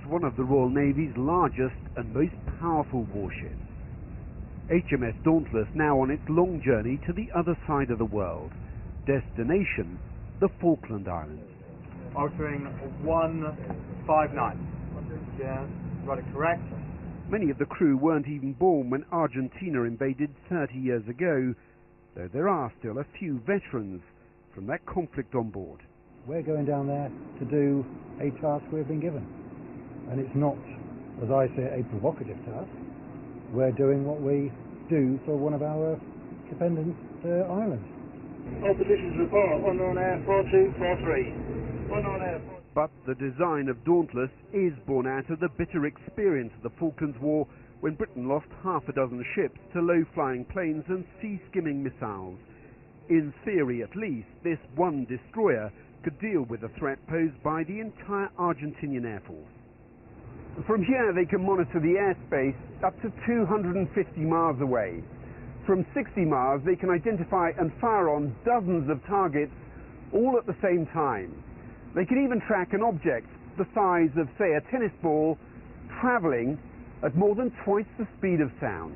one of the Royal Navy's largest and most powerful warships. HMS Dauntless now on its long journey to the other side of the world. Destination, the Falkland Islands. Altering 159. Yeah, got it correct. Many of the crew weren't even born when Argentina invaded 30 years ago, though there are still a few veterans from that conflict on board. We're going down there to do a task we've been given. And it's not, as I say, a provocative task. We're doing what we do for one of our dependent islands. All positions report, 1 on air, 4243. 1 on air. But the design of Dauntless is born out of the bitter experience of the Falklands War, when Britain lost half a dozen ships to low-flying planes and sea-skimming missiles. In theory at least, this one destroyer could deal with the threat posed by the entire Argentinian Air Force. From here they can monitor the airspace up to 250 miles away. From 60 miles they can identify and fire on dozens of targets all at the same time. They can even track an object the size of, say, a tennis ball travelling at more than twice the speed of sound.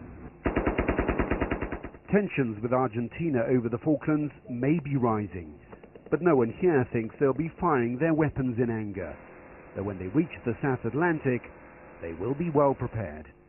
Tensions with Argentina over the Falklands may be rising, but no one here thinks they'll be firing their weapons in anger, though when they reach the South Atlantic, they will be well prepared.